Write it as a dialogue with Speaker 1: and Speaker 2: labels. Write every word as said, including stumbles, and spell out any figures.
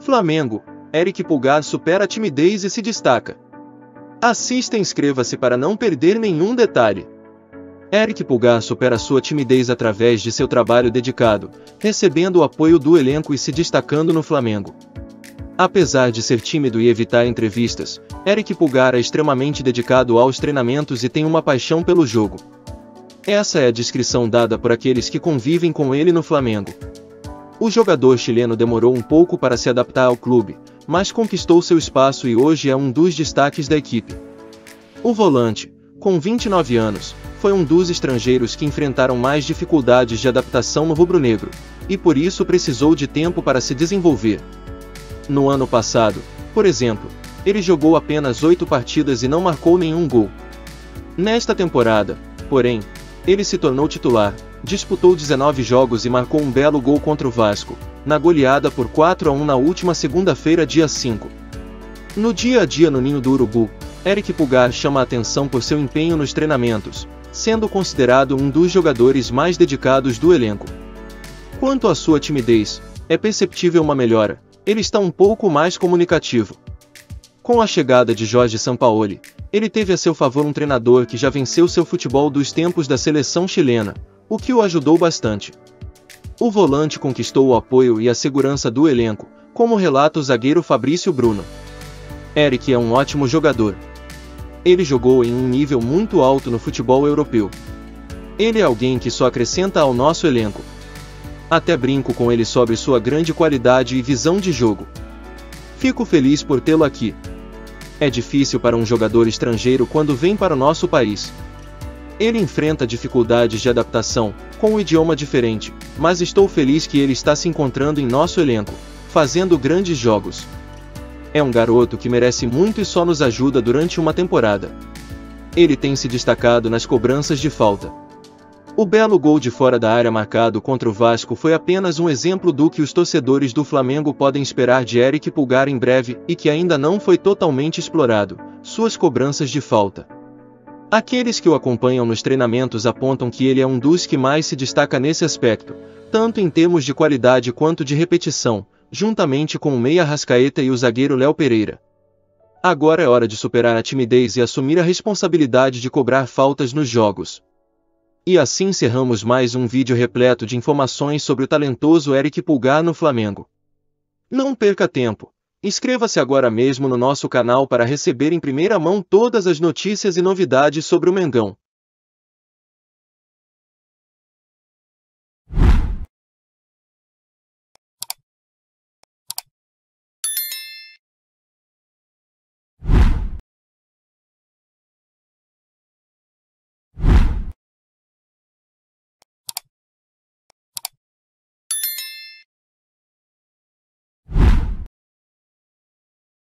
Speaker 1: Flamengo, Eric Pulgar supera a timidez e se destaca. Assista e inscreva-se para não perder nenhum detalhe. Eric Pulgar supera sua timidez através de seu trabalho dedicado, recebendo o apoio do elenco e se destacando no Flamengo. Apesar de ser tímido e evitar entrevistas, Eric Pulgar é extremamente dedicado aos treinamentos e tem uma paixão pelo jogo. Essa é a descrição dada por aqueles que convivem com ele no Flamengo. O jogador chileno demorou um pouco para se adaptar ao clube, mas conquistou seu espaço e hoje é um dos destaques da equipe. O volante, com vinte e nove anos, foi um dos estrangeiros que enfrentaram mais dificuldades de adaptação no rubro-negro, e por isso precisou de tempo para se desenvolver. No ano passado, por exemplo, ele jogou apenas oito partidas e não marcou nenhum gol. Nesta temporada, porém, ele se tornou titular, disputou dezenove jogos e marcou um belo gol contra o Vasco, na goleada por quatro a um na última segunda-feira, dia cinco. No dia a dia no Ninho do Urubu, Eric Pulgar chama a atenção por seu empenho nos treinamentos, sendo considerado um dos jogadores mais dedicados do elenco. Quanto à sua timidez, é perceptível uma melhora, ele está um pouco mais comunicativo. Com a chegada de Jorge Sampaoli, ele teve a seu favor um treinador que já venceu seu futebol dos tempos da seleção chilena, o que o ajudou bastante. O volante conquistou o apoio e a segurança do elenco, como relata o zagueiro Fabrício Bruno. Eric é um ótimo jogador. Ele jogou em um nível muito alto no futebol europeu. Ele é alguém que só acrescenta ao nosso elenco. Até brinco com ele sobre sua grande qualidade e visão de jogo. Fico feliz por tê-lo aqui. É difícil para um jogador estrangeiro quando vem para o nosso país. Ele enfrenta dificuldades de adaptação, com um idioma diferente, mas estou feliz que ele está se encontrando em nosso elenco, fazendo grandes jogos. É um garoto que merece muito e só nos ajuda durante uma temporada. Ele tem se destacado nas cobranças de falta. O belo gol de fora da área marcado contra o Vasco foi apenas um exemplo do que os torcedores do Flamengo podem esperar de Eric Pulgar em breve e que ainda não foi totalmente explorado: suas cobranças de falta. Aqueles que o acompanham nos treinamentos apontam que ele é um dos que mais se destaca nesse aspecto, tanto em termos de qualidade quanto de repetição, juntamente com o meia Arrascaeta e o zagueiro Léo Pereira. Agora é hora de superar a timidez e assumir a responsabilidade de cobrar faltas nos jogos. E assim encerramos mais um vídeo repleto de informações sobre o talentoso Eric Pulgar no Flamengo. Não perca tempo. Inscreva-se agora mesmo no nosso canal para receber em primeira mão todas as notícias e novidades sobre o Mengão.